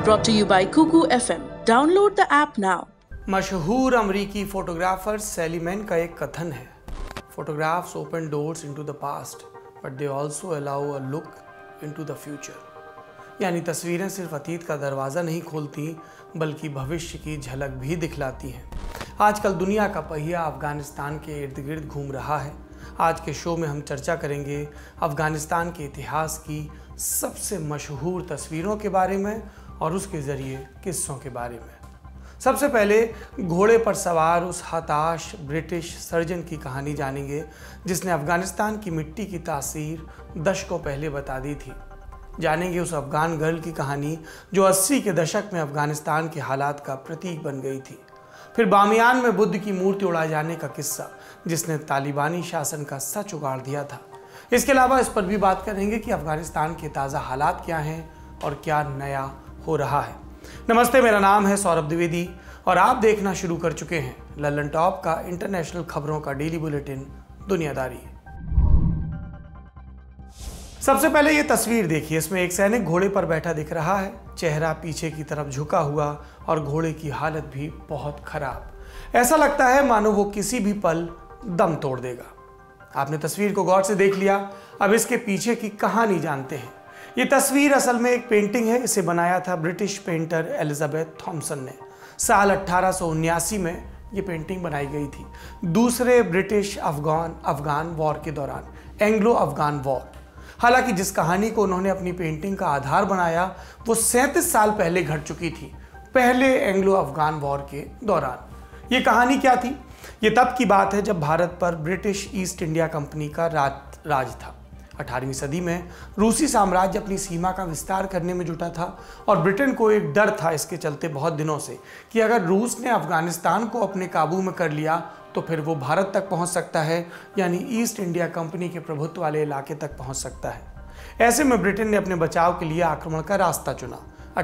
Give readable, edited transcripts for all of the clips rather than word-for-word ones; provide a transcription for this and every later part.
Brought to you by Kuku FM. Download the app now. मशहूर अमरीकी photographer सैली man का एक कथन है, photographs open doors into the past but they also allow a look into the future. यानी तस्वीरें सिर्फ अतीत का दरवाज़ा नहीं खोलती बल्कि भविष्य की झलक भी दिखलाती हैं। आजकल दुनिया का पहिया अफ़गानिस्तान के इर्द गिर्द घूम रहा है। आज के शो में हम चर्चा करेंगे अफ़गानिस्तान के इतिहास की सबसे मशहूर तस्वीरों के बारे में और उसके ज़रिए किस्सों के बारे में। सबसे पहले घोड़े पर सवार उस हताश ब्रिटिश सर्जन की कहानी जानेंगे जिसने अफ़गानिस्तान की मिट्टी की तासीर दशकों पहले बता दी थी। जानेंगे उस अफ़गान गर्ल की कहानी जो 80 के दशक में अफ़गानिस्तान के हालात का प्रतीक बन गई थी। फिर बामियान में बुद्ध की मूर्ति उड़ा जाने का किस्सा जिसने तालिबानी शासन का सच उगाड़ दिया था। इसके अलावा इस पर भी बात करेंगे कि अफ़गानिस्तान के ताज़ा हालात क्या हैं और क्या नया हो रहा है। नमस्ते, मेरा नाम है सौरभ द्विवेदी और आप देखना शुरू कर चुके हैं लल्लन टॉप का इंटरनेशनल खबरों का डेली बुलेटिन दुनियादारी। सबसे पहले ये तस्वीर देखिए, इसमें एक सैनिक घोड़े पर बैठा दिख रहा है, चेहरा पीछे की तरफ झुका हुआ और घोड़े की हालत भी बहुत खराब। ऐसा लगता है मानो वो किसी भी पल दम तोड़ देगा। आपने तस्वीर को गौर से देख लिया, अब इसके पीछे की कहानी जानते हैं। ये तस्वीर असल में एक पेंटिंग है। इसे बनाया था ब्रिटिश पेंटर एलिजाबेथ थॉम्सन ने। साल 1879 में ये पेंटिंग बनाई गई थी, दूसरे ब्रिटिश अफगान वॉर के दौरान, एंग्लो अफगान वॉर। हालांकि जिस कहानी को उन्होंने अपनी पेंटिंग का आधार बनाया वो 37 साल पहले घट चुकी थी, पहले एंग्लो अफगान वॉर के दौरान। ये कहानी क्या थी? ये तब की बात है जब भारत पर ब्रिटिश ईस्ट इंडिया कंपनी का राज था। 18वीं सदी में रूसी साम्राज्य अपनी सीमा का विस्तार करने में जुटा था और ब्रिटेन को एक डर था इसके चलते बहुत दिनों से कि अगर रूस ने अफगानिस्तान को अपने काबू में कर लिया तो फिर वो भारत तक पहुंच सकता है, यानी ईस्ट इंडिया कंपनी के प्रभुत्व वाले इलाके तक पहुंच सकता है। ऐसे में ब्रिटेन ने अपने बचाव के लिए आक्रमण का रास्ता चुना।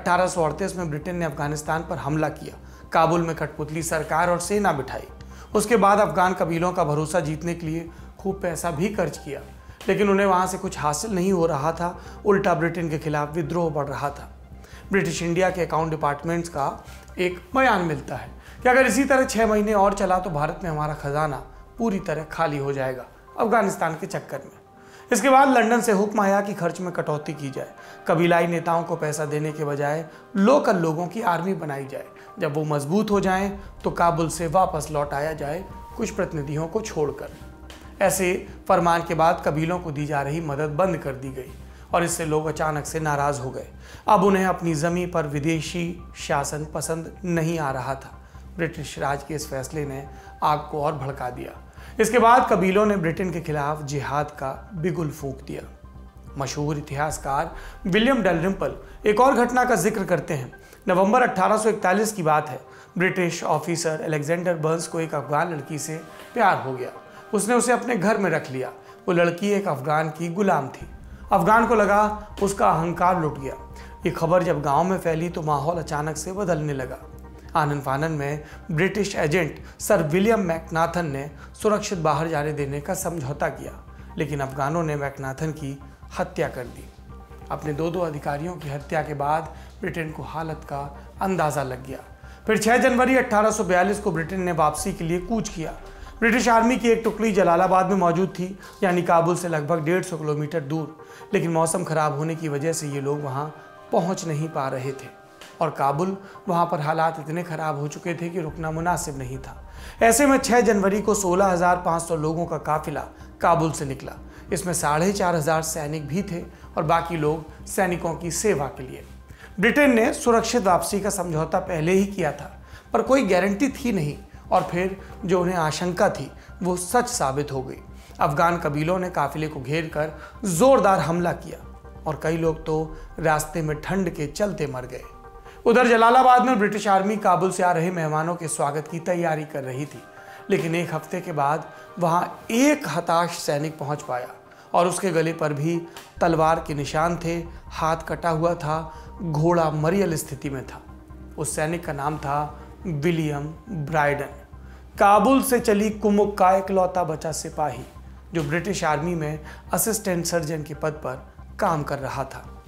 1838 में ब्रिटेन ने अफगानिस्तान पर हमला किया, काबुल में कठपुतली सरकार और सेना बिठाई। उसके बाद अफगान कबीलों का भरोसा जीतने के लिए खूब पैसा भी खर्च किया, लेकिन उन्हें वहाँ से कुछ हासिल नहीं हो रहा था। उल्टा ब्रिटेन के खिलाफ विद्रोह बढ़ रहा था। ब्रिटिश इंडिया के अकाउंट डिपार्टमेंट्स का एक बयान मिलता है कि अगर इसी तरह 6 महीने और चला तो भारत में हमारा खजाना पूरी तरह खाली हो जाएगा अफगानिस्तान के चक्कर में। इसके बाद लंदन से हुक्म आया कि खर्च में कटौती की जाए, कबीलाई नेताओं को पैसा देने के बजाय लोकल लोगों की आर्मी बनाई जाए। जब वो मजबूत हो जाएं तो काबुल से वापस लौट आया जाए, कुछ प्रतिनिधियों को छोड़कर। ऐसे फरमान के बाद कबीलों को दी जा रही मदद बंद कर दी गई और इससे लोग अचानक से नाराज़ हो गए। अब उन्हें अपनी ज़मीं पर विदेशी शासन पसंद नहीं आ रहा था। ब्रिटिश राज के इस फैसले ने आग को और भड़का दिया। इसके बाद कबीलों ने ब्रिटेन के खिलाफ जिहाद का बिगुल फूंक दिया। मशहूर इतिहासकार विलियम डलरिम्पल एक और घटना का जिक्र करते हैं। नवंबर 1841 की बात है। ब्रिटिश ऑफिसर अलेक्जेंडर बर्न्स को एक अफगान लड़की से प्यार हो गया। उसने उसे अपने घर में रख लिया। वो लड़की एक अफगान की गुलाम थी। अफगान को लगा उसका अहंकार लुट गया। ये खबर जब गांव में फैली तो माहौल अचानक से बदलने लगा। आनन फानन में British agent sir William Macnaghten ने सुरक्षित बाहर जाने देने का समझौता किया, लेकिन अफगानों ने मैकनाथन की हत्या कर दी। अपने दो अधिकारियों की हत्या के बाद ब्रिटेन को हालत का अंदाज़ा लग गया। फिर 6 जनवरी 1842 को ब्रिटेन ने वापसी के लिए कूच किया। ब्रिटिश आर्मी की एक टुकड़ी जलालाबाद में मौजूद थी, यानी काबुल से लगभग 150 किलोमीटर दूर। लेकिन मौसम खराब होने की वजह से ये लोग वहाँ पहुँच नहीं पा रहे थे और काबुल वहाँ पर हालात इतने ख़राब हो चुके थे कि रुकना मुनासिब नहीं था। ऐसे में 6 जनवरी को 16,500 लोगों का काफिला काबुल से निकला। इसमें 4,500 सैनिक भी थे और बाकी लोग सैनिकों की सेवा के लिए। ब्रिटेन ने सुरक्षित वापसी का समझौता पहले ही किया था, पर कोई गारंटी थी नहीं और फिर जो उन्हें आशंका थी वो सच साबित हो गई। अफगान कबीलों ने काफिले को घेर कर जोरदार हमला किया और कई लोग तो रास्ते में ठंड के चलते मर गए। उधर जलालाबाद में ब्रिटिश आर्मी काबुल से आ रहे मेहमानों के स्वागत की तैयारी कर रही थी, लेकिन एक हफ्ते के बाद वहां एक हताश सैनिक पहुंच पाया और उसके गले पर भी तलवार के निशान थे, हाथ कटा हुआ था, घोड़ा मरियल स्थिति में था। उस सैनिक का नाम था विलियम ब्राइडन, काबुल से चली कुमुक का इकलौता बचा सिपाही जो ब्रिटिश आर्मी में असिस्टेंट सर्जन के पद पर काम कर रहा था।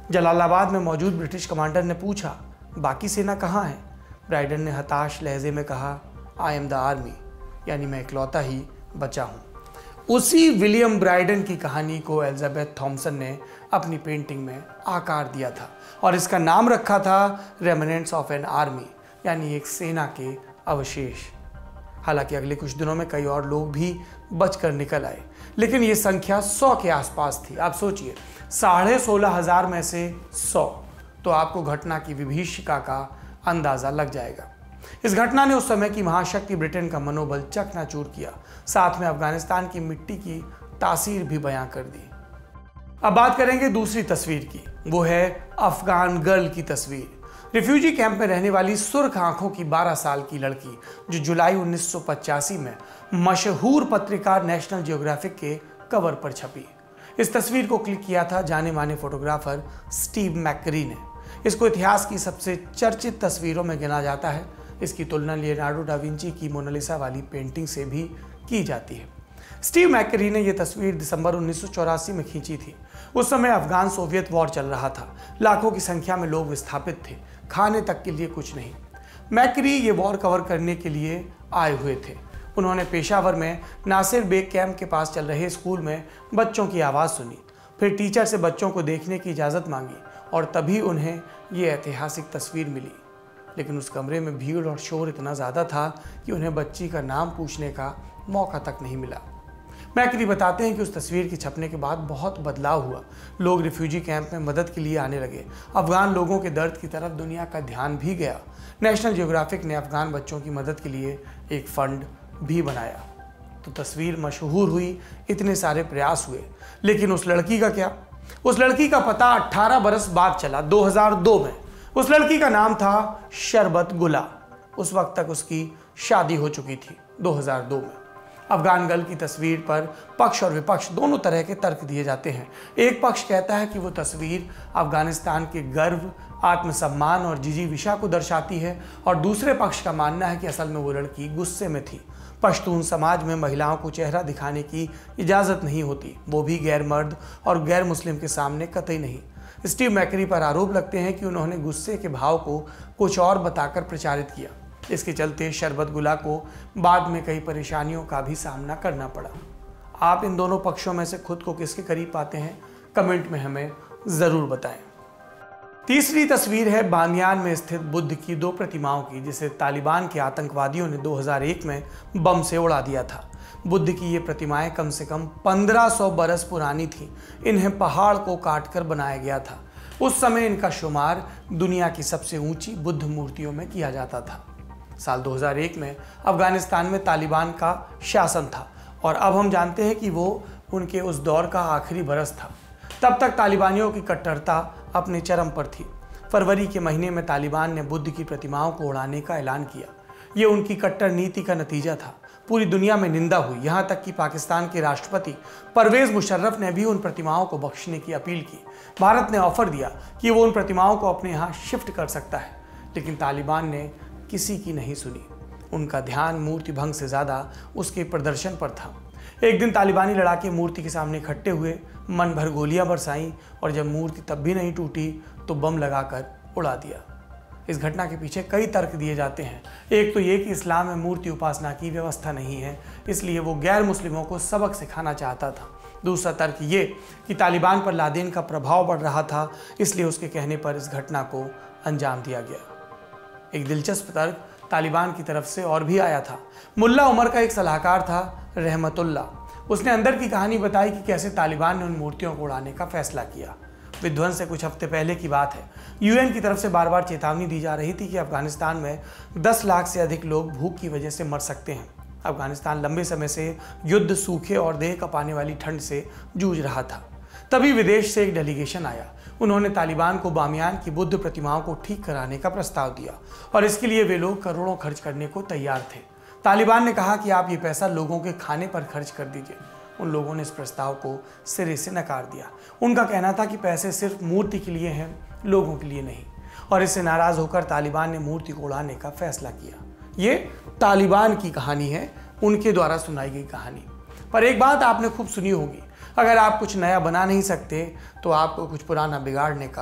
जलालाबाद में मौजूद ब्रिटिश कमांडर ने पूछा, बाकी सेना कहाँ है? ब्राइडन ने हताश लहजे में कहा, आई एम द आर्मी, यानी मैं इकलौता ही बचा हूँ। उसी विलियम ब्राइडन की कहानी को एलिजाबेथ थॉम्सन ने अपनी पेंटिंग में आकार दिया था और इसका नाम रखा था रेमिनेंट्स ऑफ एन आर्मी, यानी एक सेना के अवशेष। हालांकि अगले कुछ दिनों में कई और लोग भी बचकर निकल आए, लेकिन ये संख्या 100 के आसपास थी। आप सोचिए, 16,500 में से 100, तो आपको घटना की विभीषिका का अंदाजा लग जाएगा। इस घटना ने उस समय की महाशक्ति ब्रिटेन का मनोबल चकनाचूर किया, साथ में अफगानिस्तान की मिट्टी की तासीर भी बयां कर दी। अब बात करेंगे दूसरी तस्वीर की, वो है अफगान गर्ल की तस्वीर। रिफ्यूजी कैंप में रहने वाली सुर्ख आंखों की 12 साल की लड़की, जो जुलाई 1985 में मशहूर पत्रिका नेशनल जियोग्राफिक के कवर पर छपी। इस तस्वीर को क्लिक किया था जाने माने फोटोग्राफर स्टीव मैकरी ने। इसको इतिहास की सबसे चर्चित तस्वीरों में गिना जाता है। इसकी तुलना लियोनार्डो डा विंची की मोनालिसा वाली पेंटिंग से भी की जाती है। स्टीव मैकरी ने यह तस्वीर दिसंबर 1984 में खींची थी। उस समय अफगान सोवियत वॉर चल रहा था। लाखों की संख्या में लोग विस्थापित थे, खाने तक के लिए कुछ नहीं। मैकरी ये वॉर कवर करने के लिए आए हुए थे। उन्होंने पेशावर में नासिर बेग कैंप के पास चल रहे स्कूल में बच्चों की आवाज़ सुनी, फिर टीचर से बच्चों को देखने की इजाज़त मांगी और तभी उन्हें ये ऐतिहासिक तस्वीर मिली। लेकिन उस कमरे में भीड़ और शोर इतना ज़्यादा था कि उन्हें बच्ची का नाम पूछने का मौका तक नहीं मिला। मैकरी बताते हैं कि उस तस्वीर के छपने के बाद बहुत बदलाव हुआ। लोग रिफ्यूजी कैंप में मदद के लिए आने लगे। अफगान लोगों के दर्द की तरफ दुनिया का ध्यान भी गया। नेशनल जियोग्राफिक ने अफगान बच्चों की मदद के लिए एक फंड भी बनाया। तो तस्वीर मशहूर हुई, इतने सारे प्रयास हुए, लेकिन उस लड़की का क्या? उस लड़की का पता 18 बरस बाद चला, 2002 में। उस लड़की का नाम था शरबत गुला। उस वक्त तक उसकी शादी हो चुकी थी, 2002 में। अफगान गर्ल की तस्वीर पर पक्ष और विपक्ष दोनों तरह के तर्क दिए जाते हैं। एक पक्ष कहता है कि वो तस्वीर अफगानिस्तान के गर्व, आत्मसम्मान और जिजीविषा को दर्शाती है, और दूसरे पक्ष का मानना है कि असल में वो लड़की गुस्से में थी। पश्तून समाज में महिलाओं को चेहरा दिखाने की इजाज़त नहीं होती, वो भी गैर मर्द और गैर मुस्लिम के सामने कतई नहीं। स्टीव मैकरी पर आरोप लगते हैं कि उन्होंने गुस्से के भाव को कुछ और बताकर प्रचारित किया। इसके चलते शरबत गुला को बाद में कई परेशानियों का भी सामना करना पड़ा। आप इन दोनों पक्षों में से खुद को किसके करीब पाते हैं? कमेंट में हमें ज़रूर बताएं। तीसरी तस्वीर है बामियान में स्थित बुद्ध की 2 प्रतिमाओं की, जिसे तालिबान के आतंकवादियों ने 2001 में बम से उड़ा दिया था। बुद्ध की ये प्रतिमाएं कम से कम 1500 बरस पुरानी थीं। इन्हें पहाड़ को काटकर बनाया गया था। उस समय इनका शुमार दुनिया की सबसे ऊंची बुद्ध मूर्तियों में किया जाता था। साल 2001 में अफगानिस्तान में तालिबान का शासन था और अब हम जानते हैं कि वो उनके उस दौर का आखिरी बरस था। तब तक तालिबानियों की कट्टरता अपने चरम पर थी। फरवरी के महीने में तालिबान ने बुद्ध की प्रतिमाओं को उड़ाने का ऐलान किया। ये उनकी कट्टर नीति का नतीजा था। पूरी दुनिया में निंदा हुई, यहाँ तक कि पाकिस्तान के राष्ट्रपति परवेज मुशर्रफ ने भी उन प्रतिमाओं को बख्शने की अपील की। भारत ने ऑफर दिया कि वो उन प्रतिमाओं को अपने यहाँ शिफ्ट कर सकता है, लेकिन तालिबान ने किसी की नहीं सुनी। उनका ध्यान मूर्ति भंग से ज़्यादा उसके प्रदर्शन पर था। एक दिन तालिबानी लड़ाके मूर्ति के सामने इकट्ठे हुए, मन भर गोलियां बरसाईं और जब मूर्ति तब भी नहीं टूटी तो बम लगाकर उड़ा दिया। इस घटना के पीछे कई तर्क दिए जाते हैं। एक तो ये कि इस्लाम में मूर्ति उपासना की व्यवस्था नहीं है, इसलिए वो गैर मुस्लिमों को सबक सिखाना चाहता था। दूसरा तर्क ये कि तालिबान पर लादेन का प्रभाव बढ़ रहा था, इसलिए उसके कहने पर इस घटना को अंजाम दिया गया। एक दिलचस्प तर्क तालिबान की तरफ से और भी आया था। मुल्ला उमर का एक सलाहकार था, रहमतुल्ला। उसने अंदर की कहानी बताई कि कैसे तालिबान ने उन मूर्तियों को उड़ाने का फैसला किया। विध्वंस से कुछ हफ्ते पहले की बात है। यूएन की तरफ से बार बार चेतावनी दी जा रही थी कि अफगानिस्तान में 10 लाख से अधिक लोग भूख की वजह से मर सकते हैं। अफगानिस्तान लंबे समय से युद्ध, सूखे और देह कपाने वाली ठंड से जूझ रहा था। तभी विदेश से एक डेलीगेशन आया। उन्होंने तालिबान को बामियान की बुद्ध प्रतिमाओं को ठीक कराने का प्रस्ताव दिया और इसके लिए वे लोग करोड़ों खर्च करने को तैयार थे। तालिबान ने कहा कि आप ये पैसा लोगों के खाने पर खर्च कर दीजिए। उन लोगों ने इस प्रस्ताव को सिरे से नकार दिया। उनका कहना था कि पैसे सिर्फ मूर्ति के लिए हैं, लोगों के लिए नहीं। और इससे नाराज होकर तालिबान ने मूर्ति को उड़ाने का फैसला किया। ये तालिबान की कहानी है, उनके द्वारा सुनाई गई कहानी। पर एक बात आपने खूब सुनी होगी, अगर आप कुछ नया बना नहीं सकते तो आपको कुछ पुराना बिगाड़ने का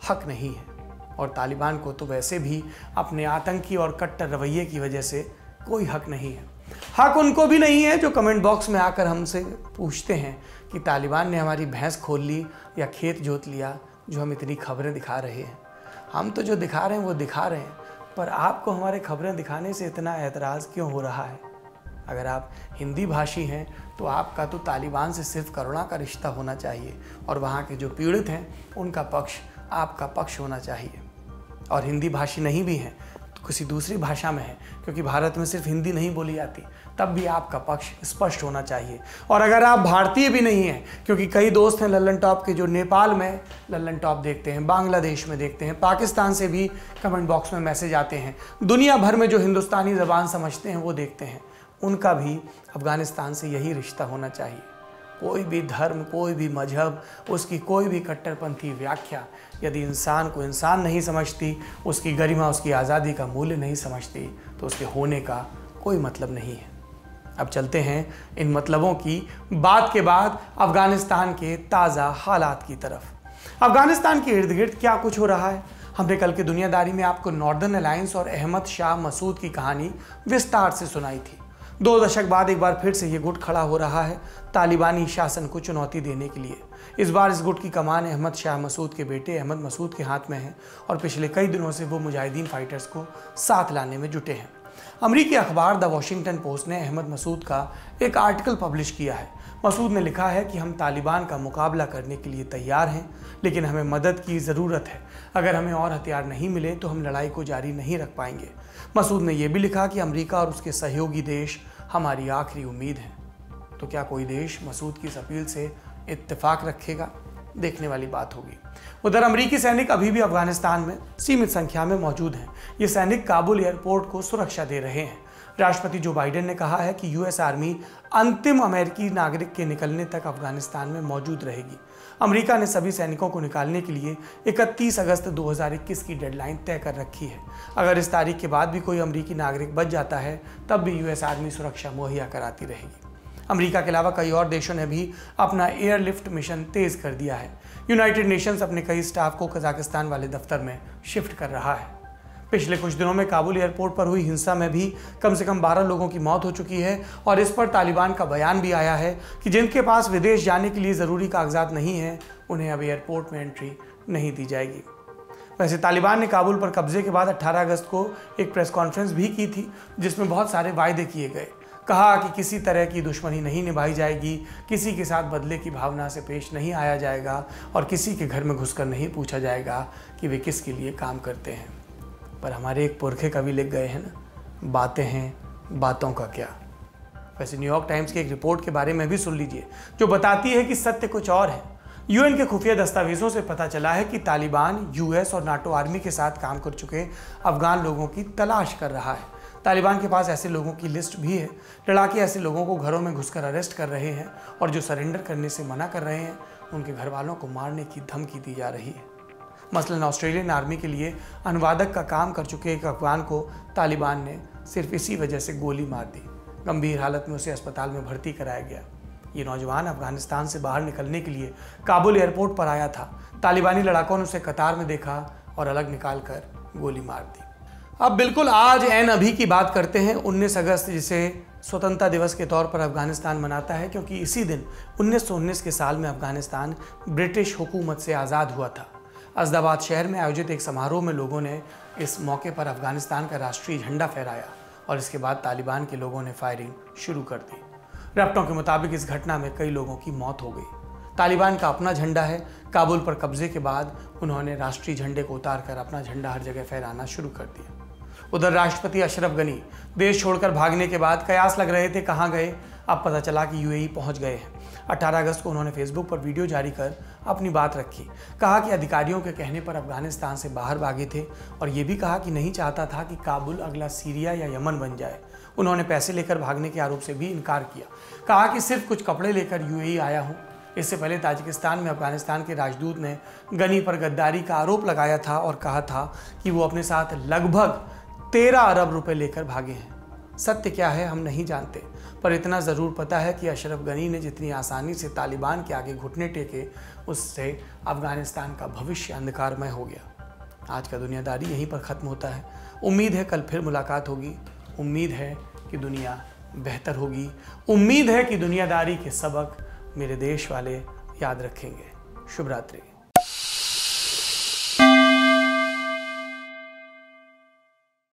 हक नहीं है। और तालिबान को तो वैसे भी अपने आतंकी और कट्टर रवैये की वजह से कोई हक नहीं है। हक उनको भी नहीं है जो कमेंट बॉक्स में आकर हमसे पूछते हैं कि तालिबान ने हमारी भैंस खोल ली या खेत जोत लिया, जो हम इतनी खबरें दिखा रहे हैं। हम तो जो दिखा रहे हैं वो दिखा रहे हैं, पर आपको हमारे खबरें दिखाने से इतना एतराज़ क्यों हो रहा है? अगर आप हिंदी भाषी हैं तो आपका तो तालिबान से सिर्फ करुणा का रिश्ता होना चाहिए और वहाँ के जो पीड़ित हैं उनका पक्ष आपका पक्ष होना चाहिए। और हिंदी भाषी नहीं भी हैं तो किसी दूसरी भाषा में है, क्योंकि भारत में सिर्फ हिंदी नहीं बोली जाती, तब भी आपका पक्ष स्पष्ट होना चाहिए। और अगर आप भारतीय भी नहीं हैं, क्योंकि कई दोस्त हैं लल्लन टॉप के जो नेपाल में लल्लन टॉप देखते हैं, बांग्लादेश में देखते हैं, पाकिस्तान से भी कमेंट बॉक्स में मैसेज आते हैं, दुनिया भर में जो हिंदुस्तानी ज़बान समझते हैं वो देखते हैं, उनका भी अफ़गानिस्तान से यही रिश्ता होना चाहिए। कोई भी धर्म, कोई भी मजहब, उसकी कोई भी कट्टरपंथी व्याख्या यदि इंसान को इंसान नहीं समझती, उसकी गरिमा, उसकी आज़ादी का मूल्य नहीं समझती, तो उसके होने का कोई मतलब नहीं है। अब चलते हैं इन मतलबों की बात के बाद अफ़गानिस्तान के ताज़ा हालात की तरफ। अफ़गानिस्तान के इर्द गिर्द क्या कुछ हो रहा है? हमने कल की दुनियादारी में आपको नॉर्दर्न अलायंस और अहमद शाह मसूद की कहानी विस्तार से सुनाई थी। 2 दशक बाद एक बार फिर से ये गुट खड़ा हो रहा है तालिबानी शासन को चुनौती देने के लिए। इस बार इस गुट की कमान अहमद शाह मसूद के बेटे अहमद मसूद के हाथ में है और पिछले कई दिनों से वो मुजाहिदीन फाइटर्स को साथ लाने में जुटे हैं। अमरीकी अखबार द वॉशिंगटन पोस्ट ने अहमद मसूद का एक आर्टिकल पब्लिश किया है। मसूद ने लिखा है कि हम तालिबान का मुकाबला करने के लिए तैयार हैं, लेकिन हमें मदद की ज़रूरत है। अगर हमें और हथियार नहीं मिले तो हम लड़ाई को जारी नहीं रख पाएंगे। मसूद ने यह भी लिखा कि अमेरिका और उसके सहयोगी देश हमारी आखिरी उम्मीद है। तो क्या कोई देश मसूद की इस अपील से इत्तेफाक रखेगा? देखने वाली बात होगी। उधर अमेरिकी सैनिक अभी भी अफगानिस्तान में सीमित संख्या में मौजूद हैं। ये सैनिक काबुल एयरपोर्ट को सुरक्षा दे रहे हैं। राष्ट्रपति जो बाइडेन ने कहा है कि यूएस आर्मी अंतिम अमेरिकी नागरिक के निकलने तक अफगानिस्तान में मौजूद रहेगी। अमेरिका ने सभी सैनिकों को निकालने के लिए 31 अगस्त 2021 की डेडलाइन तय कर रखी है। अगर इस तारीख के बाद भी कोई अमेरिकी नागरिक बच जाता है तब भी यूएस आर्मी सुरक्षा मुहैया कराती रहेगी। अमेरिका के अलावा कई और देशों ने भी अपना एयरलिफ्ट मिशन तेज कर दिया है। यूनाइटेड नेशंस अपने कई स्टाफ को कजाकिस्तान वाले दफ्तर में शिफ्ट कर रहा है। पिछले कुछ दिनों में काबुल एयरपोर्ट पर हुई हिंसा में भी कम से कम 12 लोगों की मौत हो चुकी है और इस पर तालिबान का बयान भी आया है कि जिनके पास विदेश जाने के लिए ज़रूरी कागजात नहीं हैं उन्हें अब एयरपोर्ट में एंट्री नहीं दी जाएगी। वैसे तालिबान ने काबुल पर कब्जे के बाद 18 अगस्त को एक प्रेस कॉन्फ्रेंस भी की थी जिसमें बहुत सारे वायदे किए गए। कहा कि किसी तरह की दुश्मनी नहीं निभाई जाएगी, किसी के साथ बदले की भावना से पेश नहीं आया जाएगा और किसी के घर में घुसकर नहीं पूछा जाएगा कि वे किसके लिए काम करते हैं। पर हमारे एक पुरखे कवि लिख गए हैं ना, बातें हैं बातों का क्या। वैसे न्यूयॉर्क टाइम्स की एक रिपोर्ट के बारे में भी सुन लीजिए जो बताती है कि सत्य कुछ और है। यूएन के खुफिया दस्तावेजों से पता चला है कि तालिबान यूएस और नाटो आर्मी के साथ काम कर चुके अफगान लोगों की तलाश कर रहा है। तालिबान के पास ऐसे लोगों की लिस्ट भी है। लड़ाके ऐसे लोगों को घरों में घुसकर अरेस्ट कर रहे हैं और जो सरेंडर करने से मना कर रहे हैं उनके घर वालों को मारने की धमकी दी जा रही है। मसलन ऑस्ट्रेलियन आर्मी के लिए अनुवादक का काम कर चुके एक अफगान को तालिबान ने सिर्फ इसी वजह से गोली मार दी। गंभीर हालत में उसे अस्पताल में भर्ती कराया गया। ये नौजवान अफगानिस्तान से बाहर निकलने के लिए काबुल एयरपोर्ट पर आया था। तालिबानी लड़ाकों ने उसे कतार में देखा और अलग निकाल कर गोली मार दी। अब बिल्कुल आज एन अभी की बात करते हैं, 19 अगस्त जिसे स्वतंत्रता दिवस के तौर पर अफगानिस्तान मनाता है, क्योंकि इसी दिन 1919 के साल में अफगानिस्तान ब्रिटिश हुकूमत से आज़ाद हुआ था। अहमदाबाद शहर में आयोजित एक समारोह में लोगों ने इस मौके पर अफगानिस्तान का राष्ट्रीय झंडा फहराया और इसके बाद तालिबान के लोगों ने फायरिंग शुरू कर दी। रपटों के मुताबिक इस घटना में कई लोगों की मौत हो गई। तालिबान का अपना झंडा है। काबुल पर कब्जे के बाद उन्होंने राष्ट्रीय झंडे को उतारकर अपना झंडा हर जगह फहराना शुरू कर दिया। उधर राष्ट्रपति अशरफ गनी देश छोड़कर भागने के बाद कयास लग रहे थे कहाँ गए। अब पता चला कि यूएई पहुंच गए हैं। 18 अगस्त को उन्होंने फेसबुक पर वीडियो जारी कर अपनी बात रखी। कहा कि अधिकारियों के कहने पर अफगानिस्तान से बाहर भागे थे और ये भी कहा कि नहीं चाहता था कि काबुल अगला सीरिया या यमन बन जाए। उन्होंने पैसे लेकर भागने के आरोप से भी इनकार किया। कहा कि सिर्फ कुछ कपड़े लेकर यूएई आया हूँ। इससे पहले ताजिकिस्तान में अफगानिस्तान के राजदूत ने गनी पर गद्दारी का आरोप लगाया था और कहा था कि वो अपने साथ लगभग 13 अरब रुपए लेकर भागे हैं। सत्य क्या है हम नहीं जानते, पर इतना ज़रूर पता है कि अशरफ गनी ने जितनी आसानी से तालिबान के आगे घुटने टेके, उससे अफगानिस्तान का भविष्य अंधकारमय हो गया। आज का दुनियादारी यहीं पर ख़त्म होता है। उम्मीद है कल फिर मुलाकात होगी। उम्मीद है कि दुनिया बेहतर होगी। उम्मीद है कि दुनियादारी के सबक मेरे देश वाले याद रखेंगे। शुभ रात्रि।